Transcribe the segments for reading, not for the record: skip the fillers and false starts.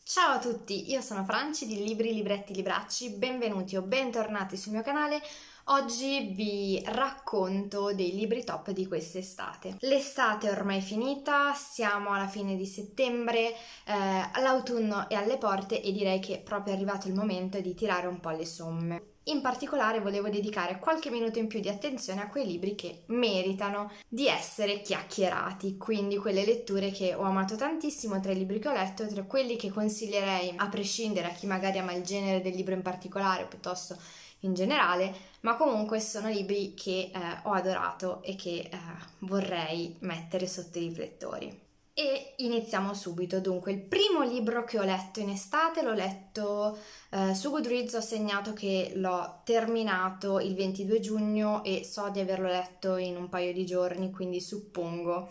Ciao a tutti, io sono Franci di Libri, Libretti, Libracci, benvenuti o bentornati sul mio canale. Oggi vi racconto dei libri top di quest'estate. L'estate è ormai finita, siamo alla fine di settembre, l'autunno è alle porte e direi che è proprio arrivato il momento di tirare un po' le somme. In particolare volevo dedicare qualche minuto in più di attenzione a quei libri che meritano di essere chiacchierati, quindi quelle letture che ho amato tantissimo tra i libri che ho letto, tra quelli che consiglierei a prescindere a chi magari ama il genere del libro in particolare piuttosto in generale, ma comunque sono libri che ho adorato e che vorrei mettere sotto i riflettori. E iniziamo subito. Dunque, il primo libro che ho letto in estate l'ho letto su Goodreads, ho segnato che l'ho terminato il 22 giugno e so di averlo letto in un paio di giorni, quindi suppongo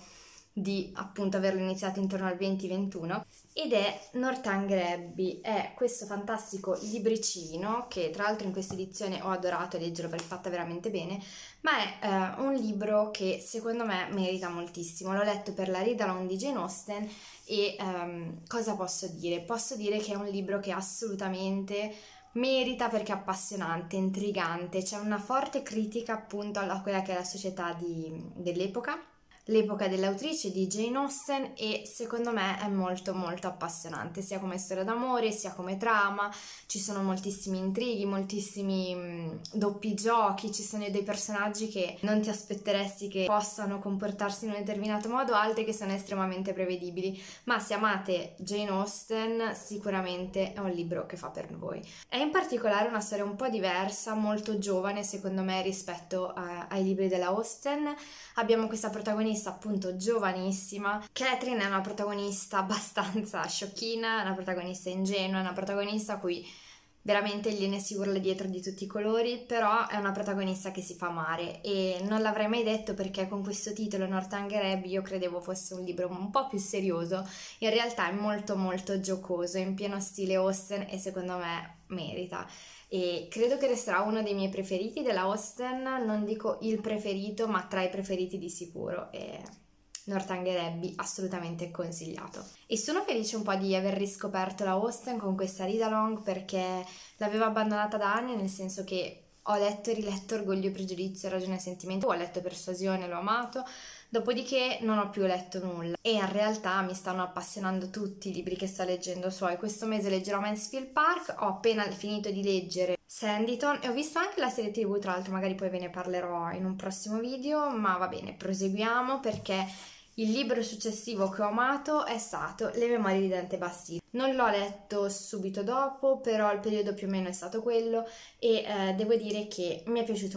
di appunto averlo iniziato intorno al 20-21, ed è Northanger Abbey. È questo fantastico libricino che tra l'altro in questa edizione ho adorato leggerlo perché è fatta veramente bene, ma è un libro che secondo me merita moltissimo. L'ho letto per la Read Along di Jane Austen e cosa posso dire? Posso dire che è un libro che assolutamente merita perché è appassionante, intrigante, c'è una forte critica appunto a quella che è la società dell'epoca, l'epoca dell'autrice di Jane Austen, e secondo me è molto molto appassionante sia come storia d'amore sia come trama. Ci sono moltissimi intrighi, moltissimi doppi giochi, ci sono dei personaggi che non ti aspetteresti che possano comportarsi in un determinato modo, altri che sono estremamente prevedibili, ma se amate Jane Austen sicuramente è un libro che fa per voi. È in particolare una storia un po' diversa, molto giovane secondo me rispetto ai libri della Austen. Abbiamo questa protagonista appunto giovanissima. Catherine è una protagonista abbastanza sciocchina, è una protagonista ingenua, è una protagonista a cui veramente gliene si urla dietro di tutti i colori, però è una protagonista che si fa amare e non l'avrei mai detto perché con questo titolo Northanger Abbey io credevo fosse un libro un po' più serioso. In realtà è molto molto giocoso, in pieno stile Austen e secondo me merita. E credo che resterà uno dei miei preferiti della Austen, non dico il preferito, ma tra i preferiti di sicuro. E Northanger Abbey assolutamente consigliato. E sono felice un po' di aver riscoperto la Austen con questa read along perché l'avevo abbandonata da anni, nel senso che ho letto e riletto Orgoglio e Pregiudizio, Ragione e Sentimento, ho letto Persuasione, l'ho amato, dopodiché non ho più letto nulla e in realtà mi stanno appassionando tutti i libri che sto leggendo suoi. Questo mese leggerò Mansfield Park, ho appena finito di leggere Sanditon e ho visto anche la serie TV, tra l'altro magari poi ve ne parlerò in un prossimo video, ma va bene, proseguiamo perché il libro successivo che ho amato è stato Le Memorie di Dante Basile. Non l'ho letto subito dopo, però il periodo più o meno è stato quello e devo dire che mi è piaciuto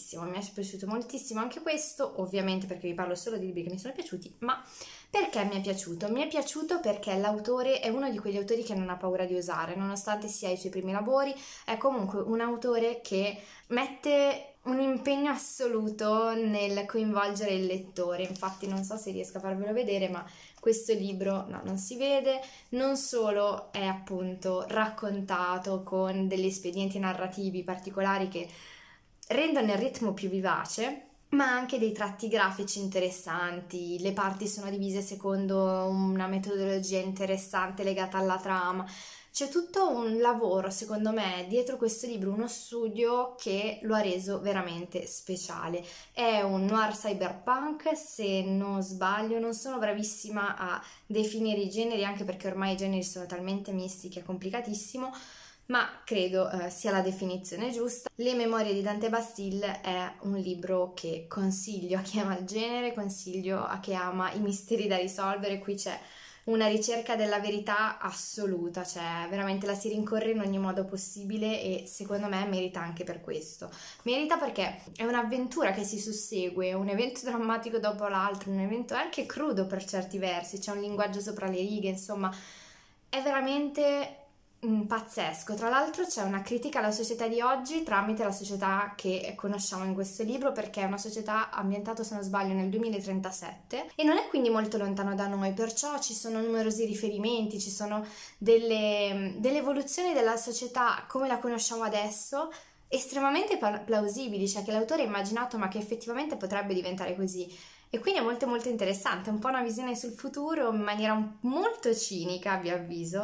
moltissimo anche questo, ovviamente perché vi parlo solo di libri che mi sono piaciuti, ma perché mi è piaciuto? Mi è piaciuto perché l'autore è uno di quegli autori che non ha paura di osare, nonostante sia ai suoi primi lavori, è comunque un autore che mette un impegno assoluto nel coinvolgere il lettore. Infatti non so se riesco a farvelo vedere, ma questo libro no, non si vede, non solo è appunto raccontato con degli espedienti narrativi particolari che rendono il ritmo più vivace, ma anche dei tratti grafici interessanti, le parti sono divise secondo una metodologia interessante legata alla trama. C'è tutto un lavoro, secondo me, dietro questo libro, uno studio che lo ha reso veramente speciale. È un noir cyberpunk, se non sbaglio, non sono bravissima a definire i generi, anche perché ormai i generi sono talmente misti che è complicatissimo, ma credo sia la definizione giusta. Le Memorie di Dante Basile è un libro che consiglio a chi ama il genere, consiglio a chi ama i misteri da risolvere. Qui c'è una ricerca della verità assoluta, cioè veramente la si rincorre in ogni modo possibile e secondo me merita anche per questo. Merita perché è un'avventura che si sussegue, un evento drammatico dopo l'altro, un evento anche crudo per certi versi, c'è un linguaggio sopra le righe, insomma è veramente pazzesco. Tra l'altro c'è una critica alla società di oggi tramite la società che conosciamo in questo libro, perché è una società ambientata, se non sbaglio, nel 2037 e non è quindi molto lontano da noi, perciò ci sono numerosi riferimenti, ci sono delle evoluzioni della società come la conosciamo adesso estremamente plausibili, cioè che l'autore ha immaginato ma che effettivamente potrebbe diventare così. E quindi è molto interessante, un po' una visione sul futuro in maniera molto cinica, a mio avviso,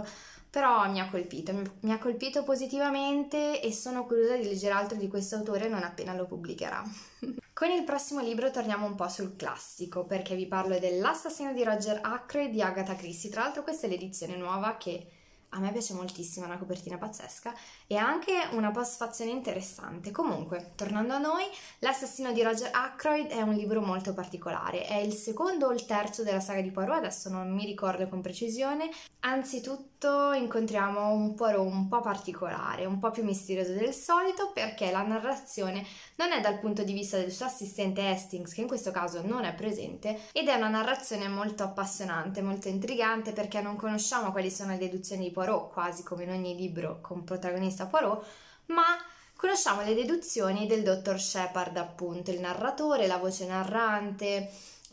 però mi ha colpito positivamente e sono curiosa di leggere altro di questo autore non appena lo pubblicherà. Con il prossimo libro torniamo un po' sul classico, perché vi parlo dell'Assassino di Roger Ackroyd di Agatha Christie. Tra l'altro questa è l'edizione nuova che a me piace moltissimo, è una copertina pazzesca e ha anche una postfazione interessante. Comunque, tornando a noi, L'Assassino di Roger Ackroyd è un libro molto particolare, è il secondo o il terzo della saga di Poirot, adesso non mi ricordo con precisione. Anzitutto incontriamo un Poirot un po' particolare, un po' più misterioso del solito, perché la narrazione non è dal punto di vista del suo assistente Hastings, che in questo caso non è presente, ed è una narrazione molto appassionante, molto intrigante, perché non conosciamo quali sono le deduzioni di Poirot, quasi come in ogni libro con protagonista Poirot, ma conosciamo le deduzioni del dottor Shepard, appunto, il narratore, la voce narrante,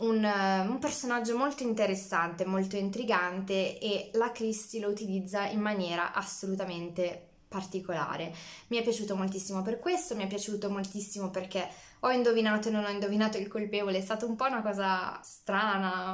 un personaggio molto interessante, molto intrigante, e la Christie lo utilizza in maniera assolutamente particolare. Mi è piaciuto moltissimo per questo, mi è piaciuto moltissimo perché ho indovinato e non ho indovinato il colpevole, è stata un po' una cosa strana,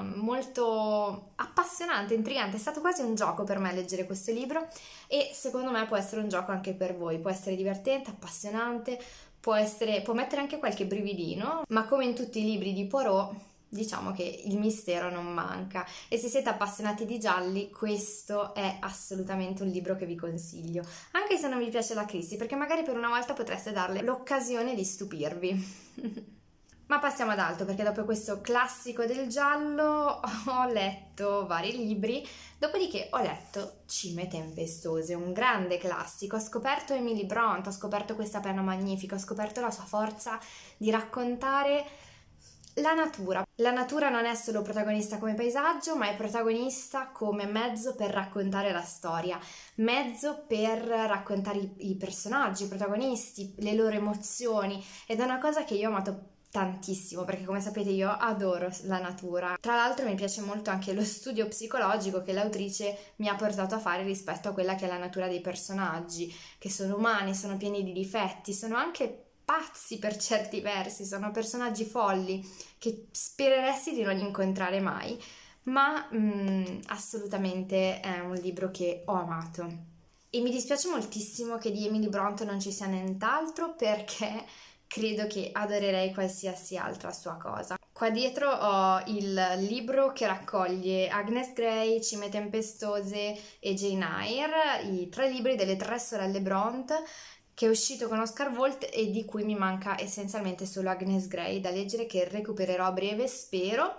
molto appassionante, intrigante, è stato quasi un gioco per me leggere questo libro e secondo me può essere un gioco anche per voi, può essere divertente, appassionante, può mettere anche qualche brividino, ma come in tutti i libri di Poirot diciamo che il mistero non manca e se siete appassionati di gialli questo è assolutamente un libro che vi consiglio, anche se non vi piace la Christie, perché magari per una volta potreste darle l'occasione di stupirvi. Ma passiamo ad altro, perché dopo questo classico del giallo ho letto vari libri, dopodiché ho letto Cime tempestose, un grande classico, ho scoperto Emily Bront, ho scoperto questa penna magnifica, ho scoperto la sua forza di raccontare la natura. La natura non è solo protagonista come paesaggio, ma è protagonista come mezzo per raccontare la storia, mezzo per raccontare i personaggi, i protagonisti, le loro emozioni, ed è una cosa che io ho amato tantissimo, perché come sapete io adoro la natura. Tra l'altro mi piace molto anche lo studio psicologico che l'autrice mi ha portato a fare rispetto a quella che è la natura dei personaggi, che sono umani, sono pieni di difetti, sono anche pazzi per certi versi, sono personaggi folli che spereresti di non incontrare mai, ma assolutamente è un libro che ho amato. E mi dispiace moltissimo che di Emily Bront non ci sia nient'altro, perché credo che adorerei qualsiasi altra sua cosa. Qua dietro ho il libro che raccoglie Agnes Grey, Cime tempestose e Jane Eyre, i 3 libri delle 3 sorelle Bront, che è uscito con Oscar Wilde e di cui mi manca essenzialmente solo Agnes Grey da leggere, che recupererò a breve, spero,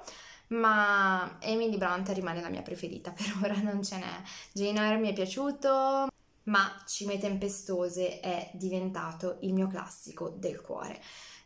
ma Emily Bront rimane la mia preferita, per ora non ce n'è. Jane Eyre mi è piaciuto, ma Cime tempestose è diventato il mio classico del cuore.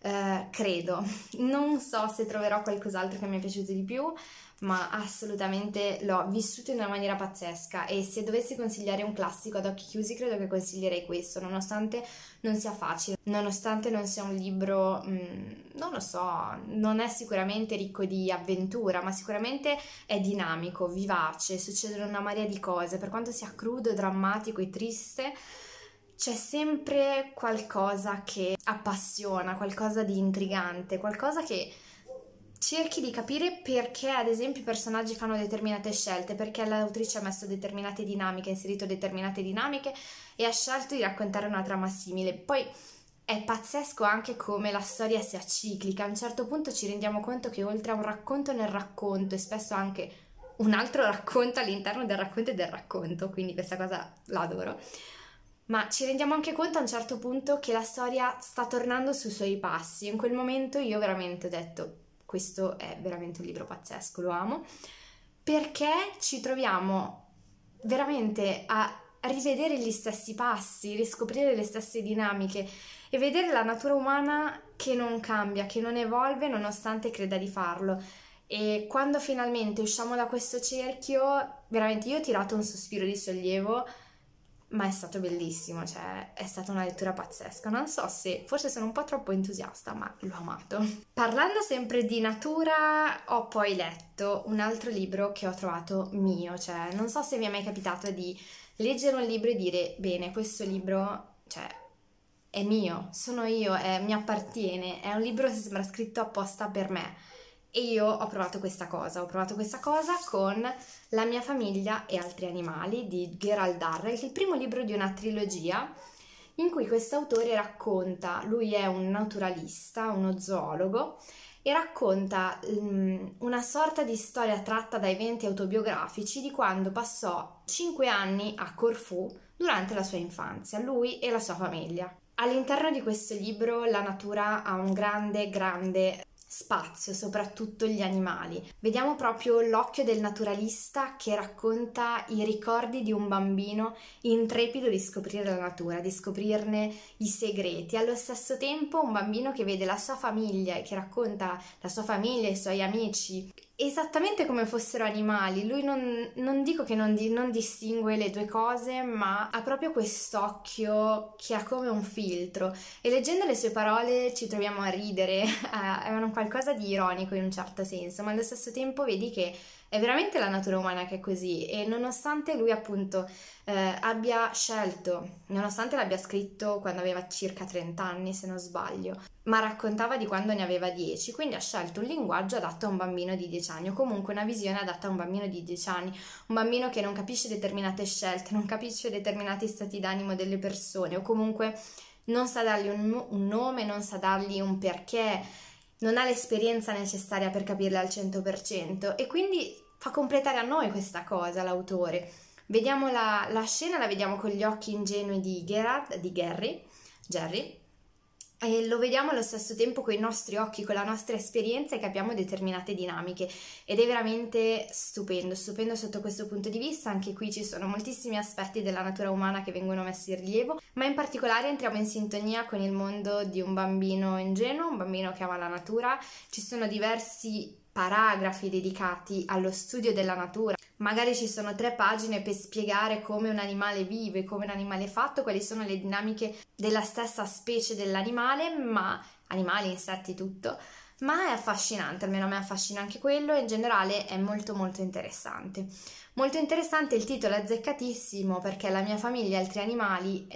Credo, non so se troverò qualcos'altro che mi è piaciuto di più, ma assolutamente l'ho vissuto in una maniera pazzesca, e se dovessi consigliare un classico ad occhi chiusi credo che consiglierei questo, nonostante non sia facile, nonostante non sia un libro, non lo so, non è sicuramente ricco di avventura, ma sicuramente è dinamico, vivace, succedono una marea di cose, per quanto sia crudo, drammatico e triste, c'è sempre qualcosa che appassiona, qualcosa di intrigante, qualcosa che cerchi di capire perché ad esempio i personaggi fanno determinate scelte, perché l'autrice ha messo determinate dinamiche, ha inserito determinate dinamiche e ha scelto di raccontare una trama simile. Poi è pazzesco anche come la storia sia ciclica, a un certo punto ci rendiamo conto che oltre a un racconto nel racconto e spesso anche un altro racconto all'interno del racconto e del racconto, quindi questa cosa l'adoro. Ma ci rendiamo anche conto a un certo punto che la storia sta tornando sui suoi passi. In quel momento io veramente ho detto: questo è veramente un libro pazzesco, lo amo, perché ci troviamo veramente a rivedere gli stessi passi, riscoprire le stesse dinamiche e vedere la natura umana che non cambia, che non evolve nonostante creda di farlo. E quando finalmente usciamo da questo cerchio, veramente io ho tirato un sospiro di sollievo, ma è stato bellissimo, cioè è stata una lettura pazzesca. Non so se forse sono un po' troppo entusiasta, ma l'ho amato. Parlando sempre di natura, ho poi letto un altro libro che ho trovato mio, cioè non so se vi è mai capitato di leggere un libro e dire: bene, questo libro, cioè, è mio, sono io, mi appartiene, è un libro che sembra scritto apposta per me. E io ho provato questa cosa con La mia famiglia e altri animali di Gerald Darrell, il primo libro di una trilogia in cui quest'autore racconta, lui è un naturalista, uno zoologo, e racconta una sorta di storia tratta da eventi autobiografici di quando passò 5 anni a Corfù durante la sua infanzia, lui e la sua famiglia. All'interno di questo libro la natura ha un grande spazio, soprattutto gli animali. Vediamo proprio l'occhio del naturalista che racconta i ricordi di un bambino intrepido di scoprire la natura, di scoprirne i segreti. Allo stesso tempo un bambino che vede la sua famiglia e che racconta la sua famiglia e i suoi amici esattamente come fossero animali. Lui non dico che non distingue le due cose, ma ha proprio quest'occhio che ha come un filtro, e leggendo le sue parole ci troviamo a ridere, è un qualcosa di ironico in un certo senso, ma allo stesso tempo vedi che è veramente la natura umana che è così. E nonostante lui appunto abbia scelto, nonostante l'abbia scritto quando aveva circa 30 anni se non sbaglio, ma raccontava di quando ne aveva 10, quindi ha scelto un linguaggio adatto a un bambino di 10 anni, o comunque una visione adatta a un bambino di 10 anni, un bambino che non capisce determinate scelte, non capisce determinati stati d'animo delle persone, o comunque non sa dargli un nome, non sa dargli un perché, non ha l'esperienza necessaria per capirla al 100%, e quindi fa completare a noi questa cosa l'autore. Vediamo la scena, la vediamo con gli occhi ingenui di Jerry, e lo vediamo allo stesso tempo con i nostri occhi, con la nostra esperienza, e capiamo determinate dinamiche, ed è veramente stupendo sotto questo punto di vista. Anche qui ci sono moltissimi aspetti della natura umana che vengono messi in rilievo, ma in particolare entriamo in sintonia con il mondo di un bambino ingenuo, un bambino che ama la natura. Ci sono diversi paragrafi dedicati allo studio della natura. Magari ci sono 3 pagine per spiegare come un animale vive, come un animale è fatto, quali sono le dinamiche della stessa specie dell'animale, ma animali, insetti, tutto. Ma è affascinante, almeno a me affascina anche quello, e in generale è molto interessante. Molto interessante, il titolo è azzeccatissimo, perché La mia famiglia e altri animali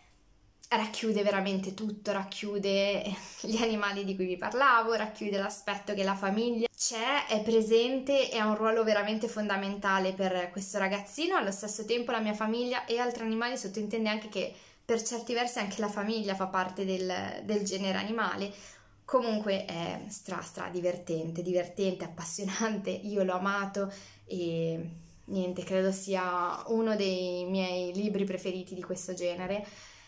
racchiude veramente tutto, racchiude gli animali di cui vi parlavo, racchiude l'aspetto che la famiglia c'è, è presente e ha un ruolo veramente fondamentale per questo ragazzino. Allo stesso tempo La mia famiglia e altri animali sottintende anche che per certi versi anche la famiglia fa parte del genere animale. Comunque è stra divertente, appassionante, io l'ho amato e niente, credo sia uno dei miei libri preferiti di questo genere.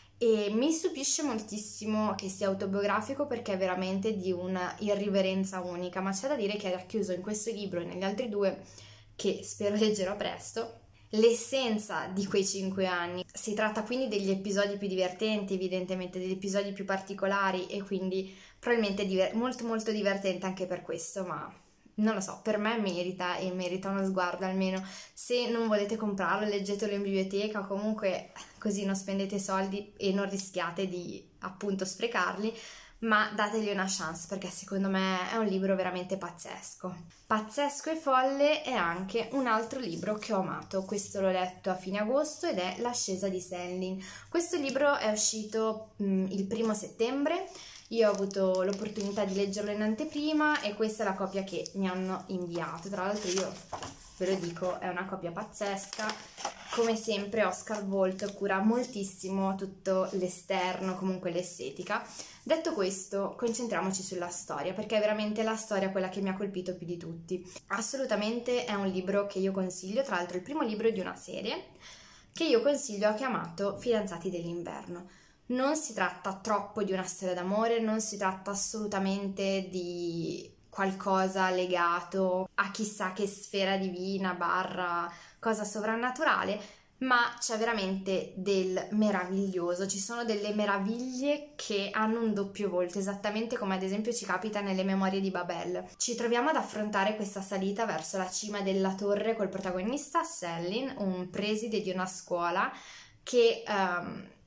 E mi stupisce moltissimo che sia autobiografico, perché è veramente di una irriverenza unica, ma c'è da dire che è racchiuso in questo libro e negli altri 2, che spero leggerò presto, l'essenza di quei 5 anni. Si tratta quindi degli episodi più divertenti, evidentemente degli episodi più particolari, e quindi probabilmente molto divertente anche per questo, ma non lo so, per me merita, e merita uno sguardo almeno. Se non volete comprarlo, leggetelo in biblioteca, o comunque così non spendete soldi e non rischiate di appunto sprecarli, ma dategli una chance, perché secondo me è un libro veramente pazzesco. Pazzesco e folle è anche un altro libro che ho amato. Questo l'ho letto a fine agosto ed è L'ascesa di Senlin. Questo libro è uscito il 1° settembre. Io ho avuto l'opportunità di leggerlo in anteprima e questa è la copia che mi hanno inviato. Tra l'altro io ve lo dico, è una copia pazzesca. Come sempre Oscar Volt cura moltissimo tutto l'esterno, comunque l'estetica. Detto questo, concentriamoci sulla storia, perché è veramente la storia quella che mi ha colpito più di tutti. Assolutamente è un libro che io consiglio, tra l'altro il primo libro di una serie che io consiglio, chiamato Fidanzati dell'inverno. Non si tratta troppo di una storia d'amore, non si tratta assolutamente di qualcosa legato a chissà che sfera divina / cosa sovrannaturale, ma c'è veramente del meraviglioso. Ci sono delle meraviglie che hanno un doppio volto, esattamente come ad esempio ci capita nelle Memorie di Babel. Ci troviamo ad affrontare questa salita verso la cima della torre col protagonista Selin, un preside di una scuola che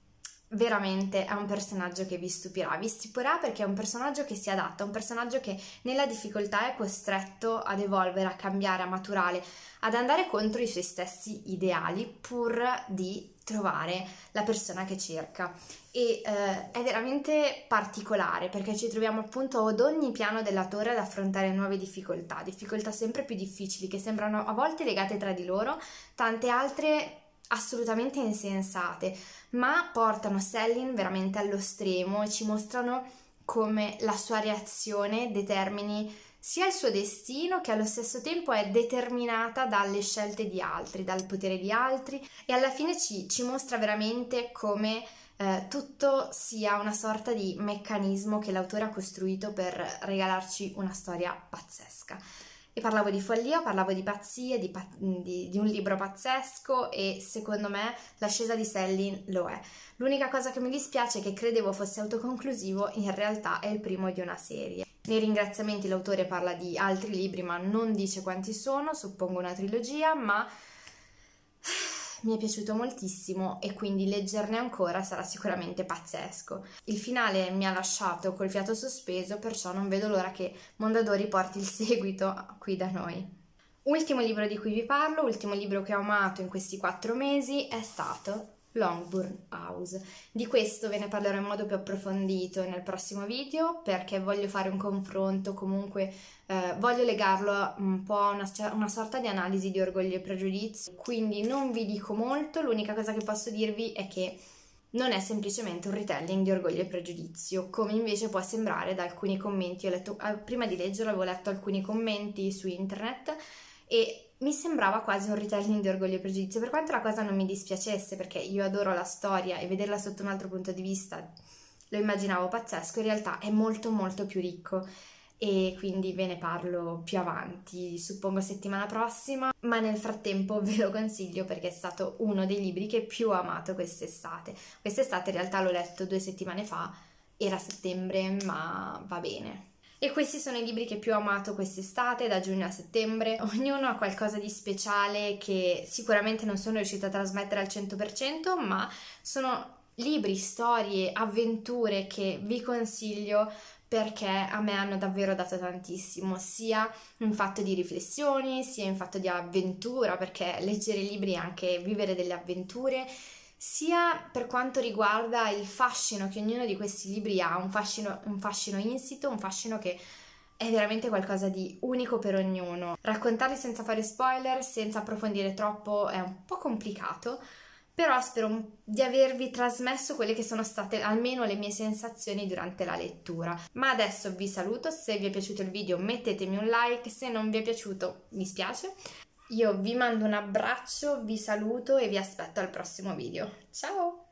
veramente è un personaggio che vi stupirà perché è un personaggio che si adatta, un personaggio che nella difficoltà è costretto ad evolvere, a cambiare, a maturare, ad andare contro i suoi stessi ideali pur di trovare la persona che cerca. E è veramente particolare perché ci troviamo appunto ad ogni piano della torre ad affrontare nuove difficoltà sempre più difficili, che sembrano a volte legate tra di loro, tante altre assolutamente insensate, ma portano Selin veramente allo stremo e ci mostrano come la sua reazione determini sia il suo destino, che allo stesso tempo è determinata dalle scelte di altri, dal potere di altri, e alla fine ci mostra veramente come tutto sia una sorta di meccanismo che l'autore ha costruito per regalarci una storia pazzesca. E parlavo di follia, parlavo di pazzie, di un libro pazzesco, e secondo me l'ascesa di Selin lo è. L'unica cosa che mi dispiace è che credevo fosse autoconclusivo, in realtà è il primo di una serie. Nei ringraziamenti l'autore parla di altri libri, ma non dice quanti sono, suppongo una trilogia, ma mi è piaciuto moltissimo e quindi leggerne ancora sarà sicuramente pazzesco. Il finale mi ha lasciato col fiato sospeso, perciò non vedo l'ora che Mondadori porti il seguito qui da noi. Ultimo libro di cui vi parlo, ultimo libro che ho amato in questi 4 mesi è stato Longbourn House. Di questo ve ne parlerò in modo più approfondito nel prossimo video, perché voglio fare un confronto, comunque voglio legarlo un po' a una sorta di analisi di Orgoglio e Pregiudizio, quindi non vi dico molto. L'unica cosa che posso dirvi è che non è semplicemente un retelling di Orgoglio e Pregiudizio, come invece può sembrare da alcuni commenti. Ho letto, prima di leggerlo avevo letto alcuni commenti su internet e mi sembrava quasi un retelling di Orgoglio e Pregiudizio, per quanto la cosa non mi dispiacesse, perché io adoro la storia e vederla sotto un altro punto di vista lo immaginavo pazzesco. In realtà è molto molto più ricco e quindi ve ne parlo più avanti, suppongo settimana prossima, ma nel frattempo ve lo consiglio perché è stato uno dei libri che più ho amato quest'estate. Quest'estate in realtà l'ho letto 2 settimane fa, era settembre, ma va bene. E questi sono i libri che più ho amato quest'estate, da giugno a settembre. Ognuno ha qualcosa di speciale che sicuramente non sono riuscita a trasmettere al 100%, ma sono libri, storie, avventure che vi consiglio perché a me hanno davvero dato tantissimo, sia in fatto di riflessioni, sia in fatto di avventura, perché leggere libri è anche vivere delle avventure, sia per quanto riguarda il fascino che ognuno di questi libri ha, un fascino insito, un fascino che è veramente qualcosa di unico per ognuno. Raccontarli senza fare spoiler, senza approfondire troppo, è un po' complicato, però spero di avervi trasmesso quelle che sono state almeno le mie sensazioni durante la lettura. Ma adesso vi saluto, se vi è piaciuto il video mettetemi un like, se non vi è piaciuto mi spiace. Io vi mando un abbraccio, vi saluto e vi aspetto al prossimo video. Ciao!